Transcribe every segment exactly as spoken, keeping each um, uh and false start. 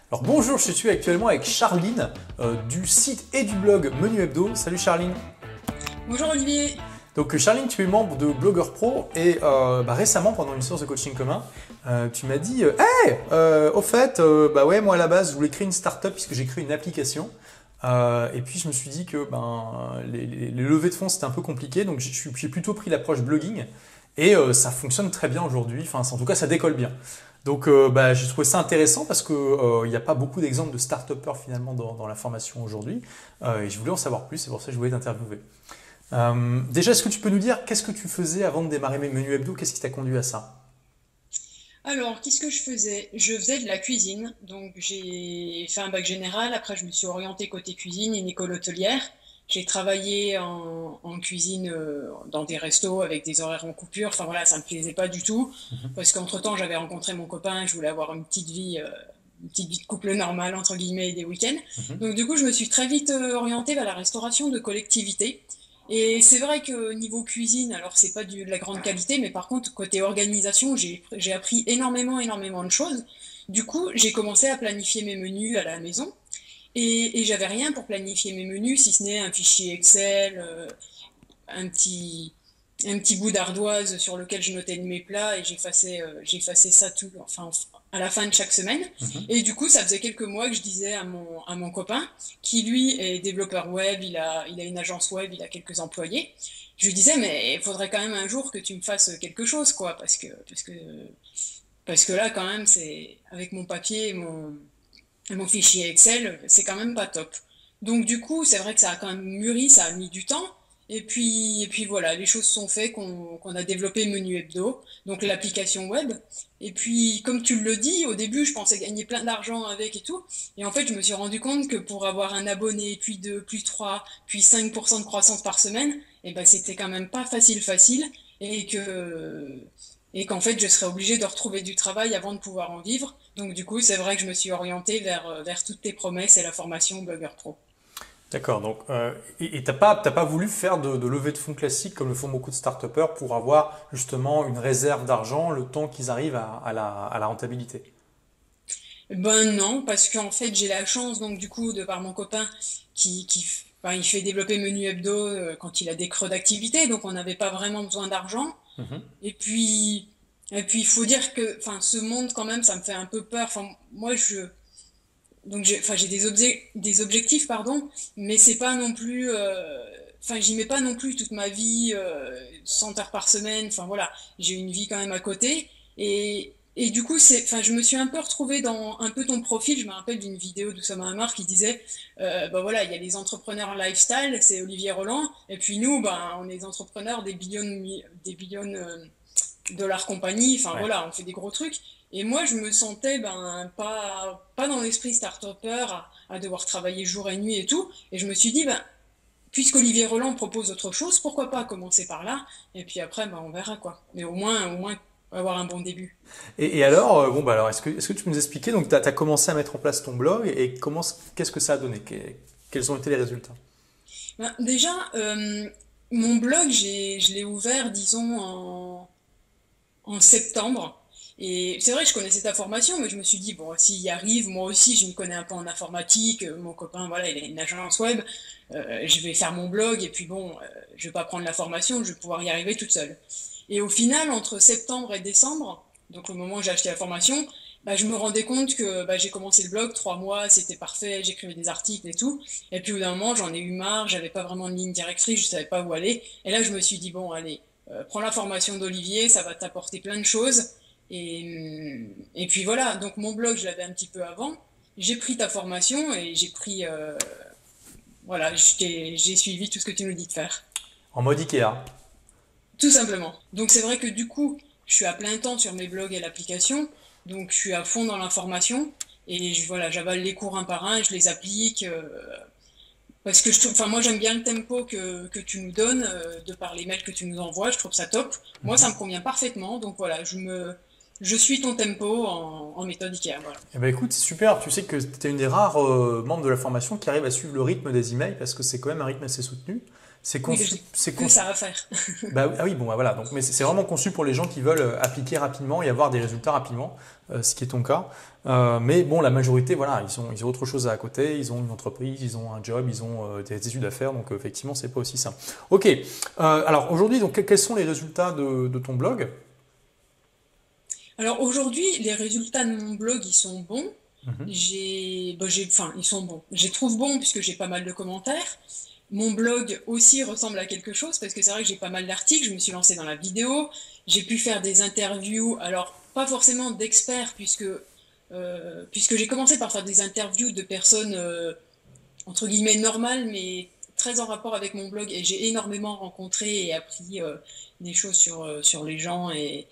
Alors bonjour, je suis actuellement avec Charline euh, du site et du blog Menu Hebdo. Salut Charline. Bonjour Olivier. Donc Charline, tu es membre de Blogueur Pro et euh, bah, récemment pendant une séance de coaching commun, euh, tu m'as dit euh, Hey, euh, au fait, euh, bah ouais, moi à la base je voulais créer une startup puisque j'ai créé une application. Euh, et puis je me suis dit que ben, les, les, les levées de fonds c'était un peu compliqué, donc j'ai plutôt pris l'approche blogging et euh, ça fonctionne très bien aujourd'hui, enfin en tout cas ça décolle bien. Donc euh, bah, j'ai trouvé ça intéressant parce qu'il euh, n'y a pas beaucoup d'exemples de start-upers finalement dans, dans la formation aujourd'hui euh, et je voulais en savoir plus, c'est pour ça que je voulais t'interviewer. Euh, déjà, est-ce que tu peux nous dire qu'est-ce que tu faisais avant de démarrer mes menus hebdo? Qu'est-ce qui t'a conduit à ça? Alors, qu'est-ce que je faisais? Je faisais de la cuisine, donc j'ai fait un bac général, après je me suis orientée côté cuisine, une école hôtelière. J'ai travaillé en, en cuisine euh, dans des restos avec des horaires en coupure, enfin voilà, ça me plaisait pas du tout, Mhm. parce qu'entre-temps j'avais rencontré mon copain, je voulais avoir une petite vie, euh, une petite vie de couple normale, entre guillemets, et des week-ends. Mhm. Donc du coup, je me suis très vite euh, orientée vers la restauration de collectivité. Et c'est vrai que niveau cuisine, alors c'est pas du- de la grande qualité, mais par contre, côté organisation, j'ai, j'ai appris énormément, énormément de choses. Du coup, j'ai commencé à planifier mes menus à la maison. Et, et j'avais rien pour planifier mes menus, si ce n'est un fichier Excel, euh, un petit, un petit bout d'ardoise sur lequel je notais mes plats et j'effaçais euh, j'effaçais ça tout, enfin, à la fin de chaque semaine. Mhm. Et du coup, ça faisait quelques mois que je disais à mon, à mon copain, qui lui est développeur web, il a, il a une agence web, il a quelques employés. Je lui disais, mais il faudrait quand même un jour que tu me fasses quelque chose, quoi, parce que, parce que, parce que là, quand même, c'est, avec mon papier et mon, et mon fichier Excel, c'est quand même pas top. Donc du coup, c'est vrai que ça a quand même mûri, ça a mis du temps. Et puis, et puis voilà, les choses sont faites qu'on qu'on a développé Menu Hebdo, donc l'application web. Et puis, comme tu le dis, au début, je pensais gagner plein d'argent avec et tout. Et en fait, je me suis rendu compte que pour avoir un abonné, puis deux, puis trois, puis cinq pour cent de croissance par semaine, eh ben, c'était quand même pas facile, facile. Et que, et qu'en fait, je serais obligée de retrouver du travail avant de pouvoir en vivre. Donc du coup, c'est vrai que je me suis orientée vers, euh, vers toutes tes promesses et la formation Blogueur Pro. D'accord, donc euh, et et t'as pas t'as pas voulu faire de, de levée de fonds classique comme le font beaucoup de start-upers pour avoir justement une réserve d'argent le temps qu'ils arrivent à, à la, à la rentabilité. Ben non, parce qu'en fait, j'ai la chance, donc du coup, de par mon copain, qui, qui f- enfin, il fait développer Menu Hebdo euh, quand il a des creux d'activité, donc on n'avait pas vraiment besoin d'argent. Mhm. Et puis, et puis, il faut dire que, enfin, ce monde quand même, ça me fait un peu peur. Enfin, moi, je, donc j'ai, enfin, j'ai des obje- des objectifs, pardon, mais c'est pas non plus, euh, enfin, j'y mets pas non plus toute ma vie, euh, cent heures par semaine. Enfin voilà, j'ai une vie quand même à côté. Et, et du coup, c'est, enfin, je me suis un peu retrouvée dans un peu ton profil. Je me rappelle d'une vidéo d'Oussama Hamar qui disait, euh, bah voilà, il y a les entrepreneurs lifestyle, c'est Olivier Roland, et puis nous, ben, on est des entrepreneurs des billions, des billions euh, de leur compagnie, enfin Ouais. voilà, on fait des gros trucs. Et moi, je me sentais ben, pas, pas dans l'esprit start-upper à, à devoir travailler jour et nuit et tout. Et je me suis dit, ben, puisqu'Olivier Roland propose autre chose, pourquoi pas commencer par là? Et puis après, ben, on verra quoi. Mais au moins, au moins, avoir un bon début. Et, et alors, euh, bon bah alors est-ce que est-ce que tu peux nous expliquer donc t'as as commencé à mettre en place ton blog et comment qu'est-ce que ça a donné? Que- Quels ont été les résultats? Ben, déjà, euh, mon blog, j'ai, je l'ai ouvert, disons, en, en septembre. Et c'est vrai que je connaissais ta formation, mais je me suis dit, bon, s'il y arrive, moi aussi, je me connais un peu en informatique, euh, mon copain, voilà, il a une agence web, euh, je vais faire mon blog, et puis bon, euh, je vais pas prendre la formation, je vais pouvoir y arriver toute seule. Et au final, entre septembre et décembre, donc le moment où j'ai acheté la formation, bah, je me rendais compte que bah, j'ai commencé le blog, trois mois, c'était parfait, j'écrivais des articles et tout. Et puis au bout d'un moment, j'en ai eu marre, j'avais pas vraiment de ligne directrice, je savais pas où aller. Et là, je me suis dit, bon, allez, euh, prends la formation d'Olivier, ça va t'apporter plein de choses. Et, et puis voilà, donc mon blog, je l'avais un petit peu avant. J'ai pris ta formation et j'ai pris, euh, voilà, j'ai j'ai suivi tout ce que tu nous dis de faire. En mode Ikea. Tout simplement. Donc c'est vrai que du coup, je suis à plein temps sur mes blogs et l'application, donc je suis à fond dans l'information et je, voilà, j'avale les cours un par un, je les applique euh, parce que je trouve, enfin moi j'aime bien le tempo que, que tu nous donnes euh, de par les mails que tu nous envoies, je trouve ça top. Moi ça me convient parfaitement, donc voilà, je me je suis ton tempo en, en méthode Ikea, voilà. Eh ben écoute, c'est super. Tu sais que tu es une des rares euh, membres de la formation qui arrive à suivre le rythme des emails parce que c'est quand même un rythme assez soutenu. C'est Oui, conçu, j'ai c'est que conçu. ça à faire. Bah, ah oui, bon, bah, voilà. Donc, mais c'est c'est vraiment conçu pour les gens qui veulent euh, appliquer rapidement et avoir des résultats rapidement, euh, ce qui est ton cas. Euh, mais bon, la majorité, voilà, ils ont, ils ont autre chose à côté. Ils ont une entreprise, ils ont un job, ils ont euh, des études à faire. Donc, euh, effectivement, c'est pas aussi simple. Ok. Euh, alors aujourd'hui, donc, que- quels sont les résultats de, de ton blog? Alors aujourd'hui, les résultats de mon blog, ils sont bons. Mhm. J'ai, bah, j'ai, enfin, ils sont bons. Je les trouve bons puisque j'ai pas mal de commentaires. Mon blog aussi ressemble à quelque chose parce que c'est vrai que j'ai pas mal d'articles. Je me suis lancée dans la vidéo. J'ai pu faire des interviews. Alors, pas forcément d'experts puisque, euh, puisque j'ai commencé par faire des interviews de personnes, euh, entre guillemets, normales, mais très en rapport avec mon blog. Et j'ai énormément rencontré et appris, euh, des choses sur, euh, sur les gens et,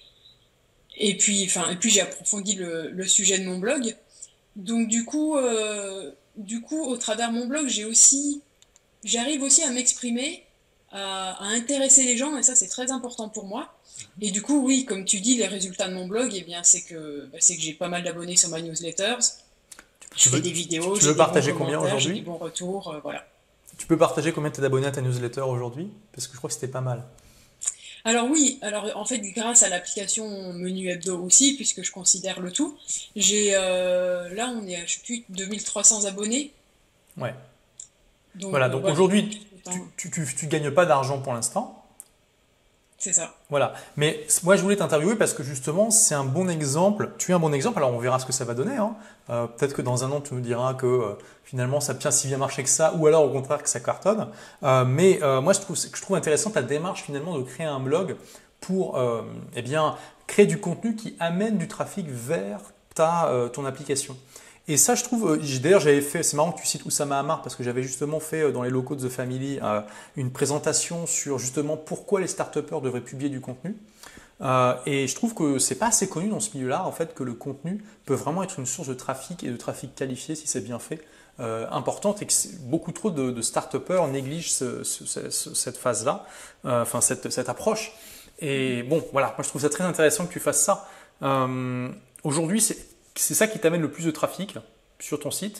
et puis, enfin, et puis j'ai approfondi le, le sujet de mon blog. Donc du coup, euh, du coup, au travers de mon blog, j'ai aussi, j'arrive aussi à m'exprimer, à, à intéresser les gens, et ça c'est très important pour moi. Et du coup, oui, comme tu dis, les résultats de mon blog, eh bien, c'est que, bah, c'est que j'ai pas mal d'abonnés sur ma newsletter. Je Tu fais veux, des tu, vidéos, tu j'ai veux des bons partager combien commentaires, j'ai des aujourd'hui? bons retours, euh, voilà. Tu peux partager combien tu d'abonnés à ta newsletter aujourd'hui? Parce que je crois que c'était pas mal. Alors oui, alors en fait, grâce à l'application Menu Hebdo aussi, puisque je considère le tout, j'ai euh, là on est à je sais plus deux mille trois cents abonnés. Ouais. Donc Voilà. euh, Donc voilà, j'ai mis aujourd'hui, quelques tu, temps. tu, tu, tu gagnes pas d'argent pour l'instant. C'est ça. Voilà. Mais moi, je voulais t'interviewer parce que justement, c'est un bon exemple. Tu es un bon exemple. Alors, on verra ce que ça va donner, hein. Euh, peut-être que dans un an, tu nous diras que euh, finalement, ça a bien si bien marché que ça, ou alors au contraire que ça cartonne. Euh, mais euh, moi, je trouve, je trouve intéressant ta démarche finalement de créer un blog pour euh, eh bien, créer du contenu qui amène du trafic vers ta, euh, ton application. Et ça, je trouve, euh, j'ai- d'ailleurs, j'avais fait, c'est marrant que tu cites Oussama Hamar parce que j'avais justement fait euh, dans les locaux de The Family euh, une présentation sur justement pourquoi les start devraient publier du contenu. Euh, et je trouve que c'est pas assez connu dans ce milieu-là, en fait, que le contenu peut vraiment être une source de trafic et de trafic qualifié si c'est bien fait, euh, importante et que c'est- beaucoup trop de, de start-upers négligent ce- ce- ce- ce- cette phase-là, euh, enfin cette, cette approche. Et bon, voilà, moi je trouve ça très intéressant que tu fasses ça. Euh, Aujourd'hui, c'est c'est ça qui t'amène le plus de trafic sur ton site.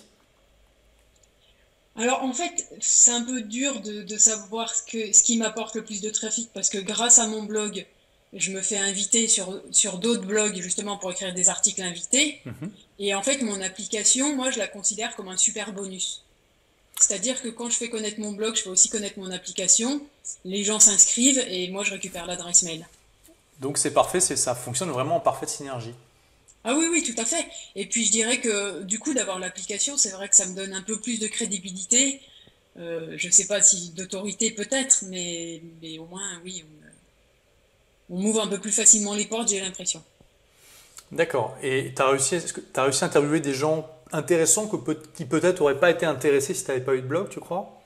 Alors en fait, c'est un peu dur de, de savoir ce que, ce qui m'apporte le plus de trafic parce que grâce à mon blog, je me fais inviter sur, sur d'autres blogs justement pour écrire des articles invités. Mhm. Et en fait, mon application, moi, je la considère comme un super bonus. C'est-à-dire que quand je fais connaître mon blog, je fais aussi connaître mon application. Les gens s'inscrivent et moi, je récupère l'adresse mail. Donc c'est parfait, c'est ça fonctionne vraiment en parfaite synergie. Ah oui, oui, tout à fait. Et puis je dirais que du coup, d'avoir l'application, c'est vrai que ça me donne un peu plus de crédibilité. Euh, je sais pas si d'autorité peut-être, mais, mais au moins, oui, on, on m'ouvre un peu plus facilement les portes, j'ai l'impression. D'accord. Et tu as réussi, est-ce que tu réussi à interviewer des gens intéressants que peut- qui peut-être n'auraient pas été intéressés si tu n'avais pas eu de blog, tu crois?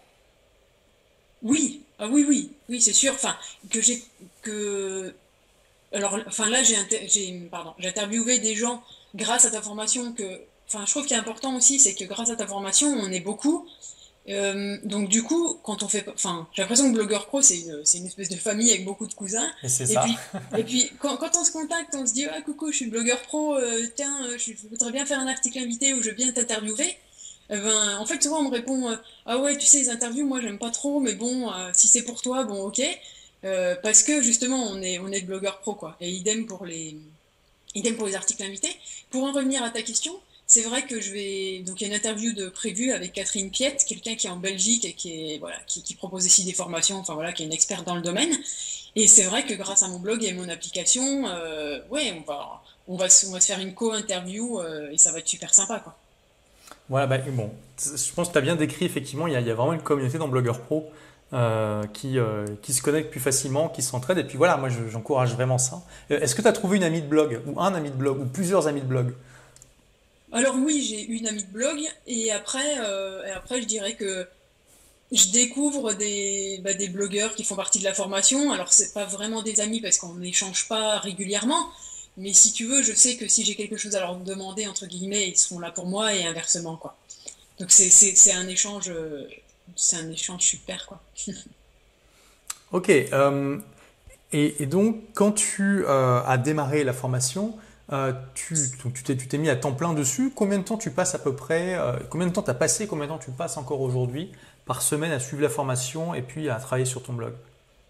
Oui, ah oui, oui, oui, c'est sûr. Enfin, que j'ai que alors, enfin là, j'ai inter- j'ai pardon, j'ai interviewé des gens grâce à ta formation que, enfin, je trouve qu'il est important aussi, c'est que grâce à ta formation, on est beaucoup. Euh, donc du coup, quand on fait, enfin, j'ai l'impression que Blogueur Pro, c'est une, c'est une espèce de famille avec beaucoup de cousins. Et c'est Et ça. puis, et puis quand, quand on se contacte, on se dit, ah coucou, je suis Blogueur Pro, euh, tiens, euh, je voudrais bien faire un article invité ou je veux bien t'interviewer. Eh ben, en fait, souvent on me répond, euh, ah ouais, tu sais, les interviews, moi j'aime pas trop, mais bon, euh, si c'est pour toi, bon, ok. Euh, parce que justement, on est, on est Blogueur Pro, quoi. Et idem pour les, idem pour les articles invités. Pour en revenir à ta question, c'est vrai que je vais. Donc, il y a une interview de prévue avec Catherine Piette, quelqu'un qui est en Belgique et qui, est, voilà, qui, qui propose ici des formations, enfin voilà, qui est une experte dans le domaine. Et c'est vrai que grâce à mon blog et mon application, euh, ouais, on va, on, va, se- on va se faire une co-interview euh, et ça va être super sympa, quoi. Voilà, bah, bon, je pense que tu as bien décrit, effectivement, il y a, il y a vraiment une communauté dans Blogueur Pro euh, qui, euh, qui se connecte plus facilement, qui s'entraide. Et puis voilà, moi je- j'encourage vraiment ça. Euh, Est-ce que tu as trouvé une amie de blog, ou un ami de blog, ou plusieurs amis de blog? Alors oui, j'ai une amie de blog et après, euh, et après je dirais que je découvre des, bah, des blogueurs qui font partie de la formation. Alors, c'est pas vraiment des amis parce qu'on n'échange pas régulièrement. Mais si tu veux, je sais que si j'ai quelque chose à leur demander, entre guillemets, ils seront là pour moi et inversement, quoi. Donc, c'est, c'est, c'est un échange, euh, c'est un échange super, quoi. Ok. euh, et, et donc, quand tu euh, as démarré la formation, Euh, tu donc tu t'es tu t'es mis à temps plein dessus. Combien de temps tu passes à peu près euh, Combien de temps tu as passé, combien de temps tu passes encore aujourd'hui par semaine à suivre la formation et puis à travailler sur ton blog?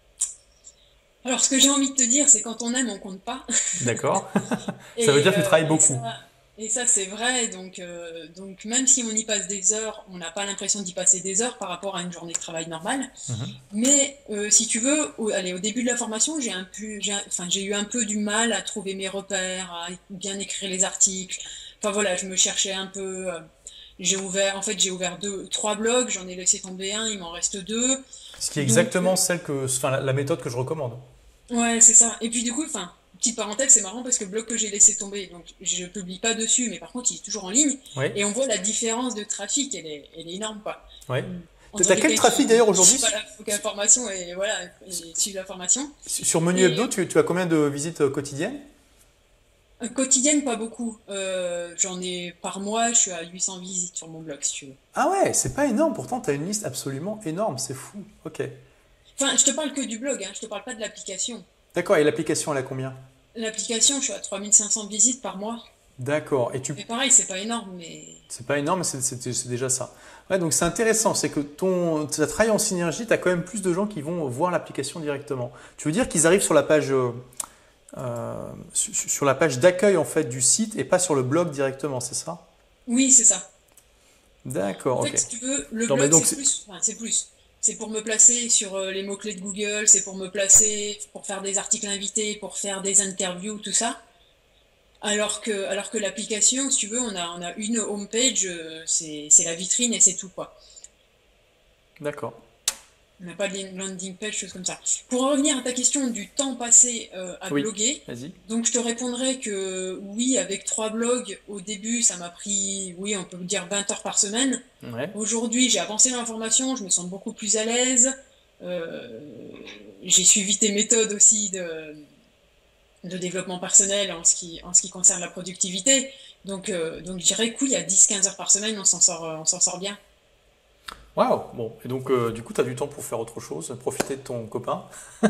Alors, ce que j'ai envie de te dire, c'est quand on aime, on compte pas. D'accord. Ça veut Et, dire que tu euh, travailles et beaucoup. ça, et ça c'est vrai. Donc, euh, donc, même si on y passe des heures, on n'a pas l'impression d'y passer des heures par rapport à une journée de travail normale. Mhm. Mais euh, si tu veux, au, allez, au début de la formation, j'ai un peu, j'ai, un- enfin, j'ai eu un peu du mal à trouver mes repères, à bien écrire les articles. Enfin voilà, je me cherchais un peu. euh, J'ai ouvert, en fait, j'ai ouvert deux, trois blogs, j'en ai laissé tomber un, il m'en reste deux. Ce qui est Donc, exactement euh, celle que, enfin, la, la méthode que je recommande. ouais, c'est ça. Et puis du coup, enfin, petite parenthèse, c'est marrant parce que le blog que j'ai laissé tomber, donc je publie pas dessus, mais par contre, il est toujours en ligne. Oui. Et on voit la différence de trafic, elle est, elle est énorme, quoi. Oui. Mm. Entre T'as quel quelqu'un trafic d'ailleurs qui suit aujourd'hui? pas la, la formation et voilà, et suit la formation. Sur Menu Hebdo, Et tu, tu as combien de visites euh, quotidiennes? euh, quotidienne, pas beaucoup. Euh, j'en ai par mois, je suis à huit cents visites sur mon blog, si tu veux. Ah ouais, c'est pas énorme, pourtant tu as une liste absolument énorme, c'est fou. Ok. Enfin, je te parle que du blog, hein, je te parle pas de l'application. D'accord, et l'application elle a combien? L'application, je suis à trois mille cinq cents visites par mois. D'accord, et tu... Mais pareil, c'est pas énorme, mais C'est pas énorme, mais c'est c'est- c'est déjà ça. Ouais, donc c'est intéressant, c'est que ton, ta travail en synergie, tu as quand même plus de gens qui vont voir l'application directement. Tu veux dire qu'ils arrivent sur la page, euh, euh, su- su- sur la page d'accueil en fait du site et pas sur le blog directement, c'est ça? oui, c'est ça. D'accord, En ok. fait, si tu veux, le Non mais blog, donc c'est c'est- plus. Enfin, c'est plus. C'est pour me placer sur euh, les mots-clés de Google, c'est pour me placer, pour faire des articles invités, pour faire des interviews, tout ça. Alors que, alors que l'application, si tu veux, on a, on a une homepage, euh, c'est, c'est la vitrine et c'est tout, quoi. d'accord. On n'a pas de landing page, choses comme ça. Pour en revenir à ta question du temps passé euh, à Oui, bloguer, vas-y. donc je te répondrai que oui, avec trois blogs, au début, ça m'a pris, oui, on peut dire vingt heures par semaine. Ouais. Aujourd'hui, j'ai avancé l'information, je me sens beaucoup plus à l'aise. Euh, j'ai suivi tes méthodes aussi de, de développement personnel en ce qui, en ce qui concerne la productivité. Donc, euh, donc je dirais que oui, à dix quinze heures par semaine, on s'en sort, euh, on s'en sort bien. Waouh! Bon, et donc euh, du coup, tu as du temps pour faire autre chose, profiter de ton copain,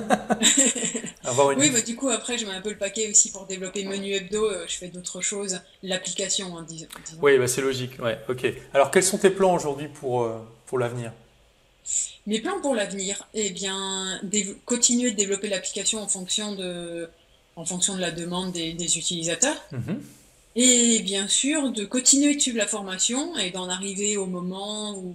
avoir une Oui, vie. bah, du coup, après, je mets un peu le paquet aussi pour développer Menu Hebdo. euh, je fais d'autres choses. L'application, hein, dis- disons. Oui, bah c'est logique, ouais, ok. Alors, quels sont tes plans aujourd'hui pour, euh, pour l'avenir? Mes plans pour l'avenir, eh bien, dév- continuer de développer l'application en fonction de, en fonction de la demande des, des utilisateurs. Mhm. Et bien sûr, de continuer de suivre la formation et d'en arriver au moment où,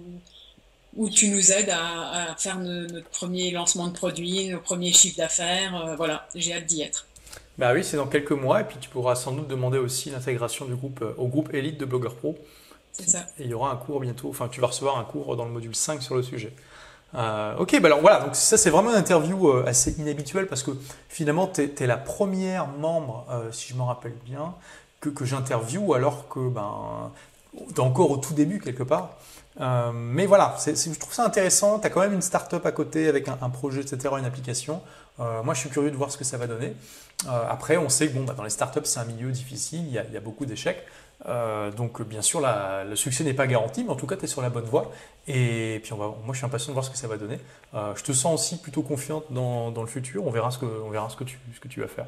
où tu nous aides à, à faire no- notre premier lancement de produit, nos premiers chiffres d'affaires. Euh, voilà, j'ai hâte d'y être. Bah oui, c'est dans quelques mois, et puis tu pourras sans doute demander aussi l'intégration du groupe, euh, au groupe élite de Blogueurs Pro. C'est ça. Et il y aura un cours bientôt, enfin tu vas recevoir un cours dans le module cinq sur le sujet. Euh, ok, bah alors voilà, donc ça c'est vraiment une interview euh, assez inhabituelle parce que finalement tu es, la première membre, euh, si je me rappelle bien, que, que j'interviewe alors que ben, tu es encore au tout début quelque part. Euh, mais voilà, c'est- c'est- je trouve ça intéressant, tu as quand même une start-up à côté avec un, un projet, et cetera, une application. Euh, moi je suis curieux de voir ce que ça va donner. Euh, après on sait que bon, bah, dans les startups c'est un milieu difficile, il y a, il y a beaucoup d'échecs. Euh, donc bien sûr la- le succès n'est pas garanti, mais en tout cas tu es sur la bonne voie. Et puis on va, moi je suis impatient de voir ce que ça va donner. Euh, je te sens aussi plutôt confiante dans, dans le futur, on verra ce que, on verra ce que, tu, ce que tu vas faire.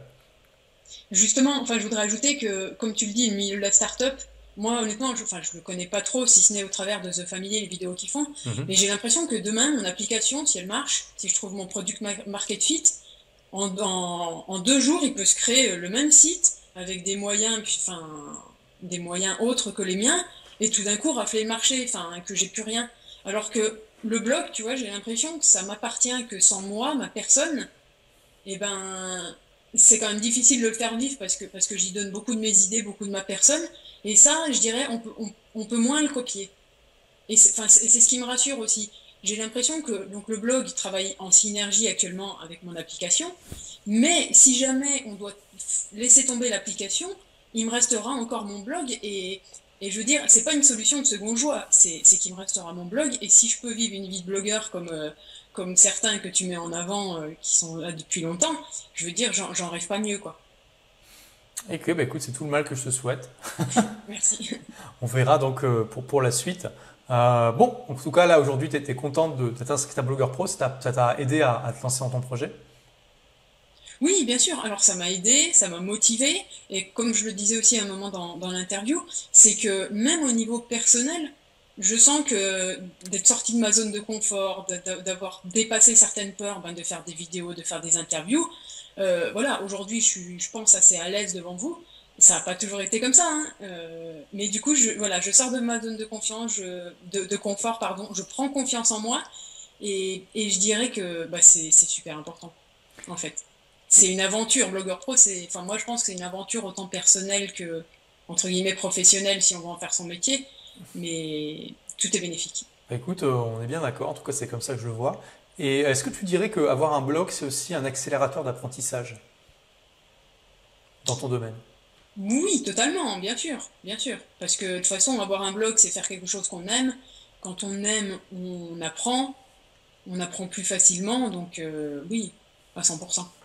Justement, enfin, je voudrais ajouter que, comme tu le dis, le milieu de la start-up, moi, honnêtement, je, enfin, je le connais pas trop, si ce n'est au travers de The Family et les vidéos qu'ils font, Mhm. mais j'ai l'impression que demain, mon application, si elle marche, si je trouve mon product ma- market fit, en, en, en deux jours, il peut se créer le même site avec des moyens, puis, enfin, des moyens autres que les miens, et tout d'un coup rafler le marché, enfin, que j'ai plus rien. Alors que le blog, tu vois, j'ai l'impression que ça m'appartient, que sans moi, ma personne, eh ben, c'est quand même difficile de le faire vivre parce que, parce que j'y donne beaucoup de mes idées, beaucoup de ma personne. Et ça, je dirais, on peut, on, on peut moins le copier. Et c'est enfin, c'est- c'est ce qui me rassure aussi. J'ai l'impression que donc, le blog il travaille en synergie actuellement avec mon application. Mais si jamais on doit laisser tomber l'application, il me restera encore mon blog. Et, et je veux dire, c'est pas une solution de second choix. C'est c'est qu'il me restera mon blog. Et si je peux vivre une vie de blogueur comme, euh, comme certains que tu mets en avant, euh, qui sont là depuis longtemps, je veux dire, j'en j'en rêve pas mieux, quoi. Ok, bah écoute, c'est tout le mal que je te souhaite. Merci. On verra donc euh, pour, pour la suite. Euh, bon, en tout cas là aujourd'hui, tu étais contente de t'être inscrite à Blogueur Pro, ça t'a ça t'a aidé à, à te lancer dans ton projet. Oui, bien sûr. Alors ça m'a aidé, ça m'a motivé. Et comme je le disais aussi à un moment dans, dans l'interview, c'est que même au niveau personnel, je sens que d'être sorti de ma zone de confort, de- de- d'avoir dépassé certaines peurs, ben, de faire des vidéos, de faire des interviews, euh, voilà, aujourd'hui je suis, je pense, assez à l'aise devant vous. Ça n'a pas toujours été comme ça, hein. Euh, mais du coup, je, voilà, je sors de ma zone de confiance, je- de, de confort, pardon, je prends confiance en moi et, et je dirais que bah, c'est c'est super important en fait. C'est une aventure, blogueur pro, c'est, enfin moi je pense que c'est une aventure autant personnelle que, entre guillemets, professionnelle si on veut en faire son métier, mais tout est bénéfique. Bah, écoute, euh, on est bien d'accord, en tout cas c'est comme ça que je le vois. Et est-ce que tu dirais qu'avoir un blog, c'est aussi un accélérateur d'apprentissage dans ton domaine? Oui, totalement, bien sûr, bien sûr. Parce que de toute façon, avoir un blog, c'est faire quelque chose qu'on aime. Quand on aime, on apprend, on apprend plus facilement, donc euh, oui, à cent pour cent.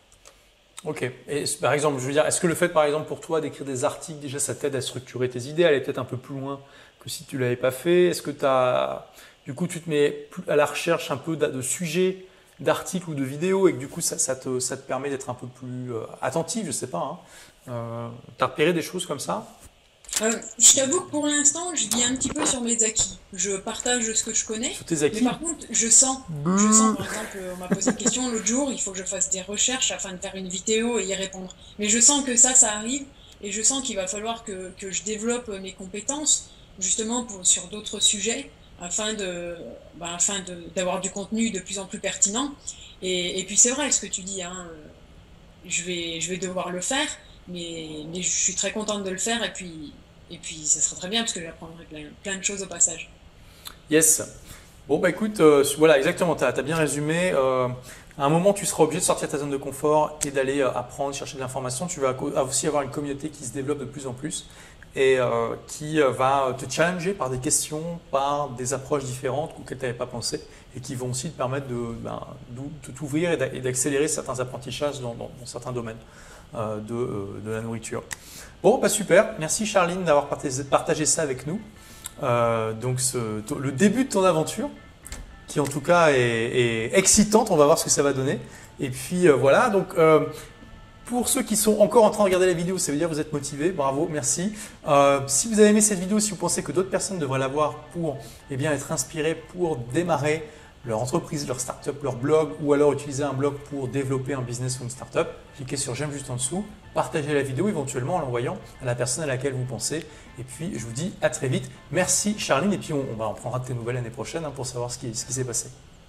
Ok. Et s- par exemple, je veux dire, est-ce que le fait, par exemple, pour toi d'écrire des articles, déjà, ça t'aide à structurer tes idées, à aller peut-être un peu plus loin que si tu l'avais pas fait? Est-ce que t'as, du coup, tu te mets plus à la recherche un peu d'a- de sujets, d'articles ou de vidéos, et que du coup, ça, ça te, ça te permet d'être un peu plus euh, attentif, je sais pas, hein. Euh, t'as repéré des choses comme ça? Euh, je t'avoue que pour l'instant, je vis un petit peu sur mes acquis. Je partage ce que je connais, Sur tes mais acquis? par contre, je sens, je sens, par exemple, on m'a posé une question l'autre jour, il faut que je fasse des recherches afin de faire une vidéo et y répondre. Mais je sens que ça, ça arrive, et je sens qu'il va falloir que, que je développe mes compétences, justement, pour, sur d'autres sujets, afin de, bah, afin de, d'avoir du contenu de plus en plus pertinent. Et, et puis c'est vrai ce que tu dis, hein, euh, je vais, je vais devoir le faire, mais, mais je suis très contente de le faire et puis, et puis ça sera très bien parce que j'apprendrai plein, plein de choses au passage. Yes. Bon, bah écoute, euh, voilà, exactement, tu as, bien résumé. Euh, à un moment, tu seras obligé de sortir de ta zone de confort et d'aller euh, apprendre, chercher de l'information. Tu vas co- aussi avoir une communauté qui se développe de plus en plus et euh, qui euh, va te challenger par des questions, par des approches différentes auxquelles tu n'avais pas pensé et qui vont aussi te permettre de, ben, d'ou- de t'ouvrir et d'a- et d'accélérer certains apprentissages dans, dans- dans certains domaines euh, de, euh, de la nourriture. Bon, bah super. Merci Charline d'avoir partagé partagé ça avec nous. Euh, donc ce- to- le début de ton aventure, qui en tout cas est, est excitante, on va voir ce que ça va donner. Et puis euh, voilà, donc euh, pour ceux qui sont encore en train de regarder la vidéo, ça veut dire que vous êtes motivés, bravo, merci. Euh, si vous avez aimé cette vidéo, si vous pensez que d'autres personnes devraient la voir pour eh bien, être inspirées pour démarrer leur entreprise, leur startup, leur blog, ou alors utiliser un blog pour développer un business ou une startup, cliquez sur j'aime juste en dessous, partagez la vidéo éventuellement en l'envoyant à la personne à laquelle vous pensez. Et puis je vous dis à très vite. Merci Charline, et puis on, on va en prendra de tes nouvelles l'année prochaine hein, pour savoir ce qui, ce qui s'est passé.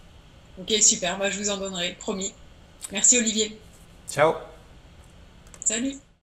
Ok, super, bah, je vous en donnerai, promis. Merci Olivier. Ciao! Salut!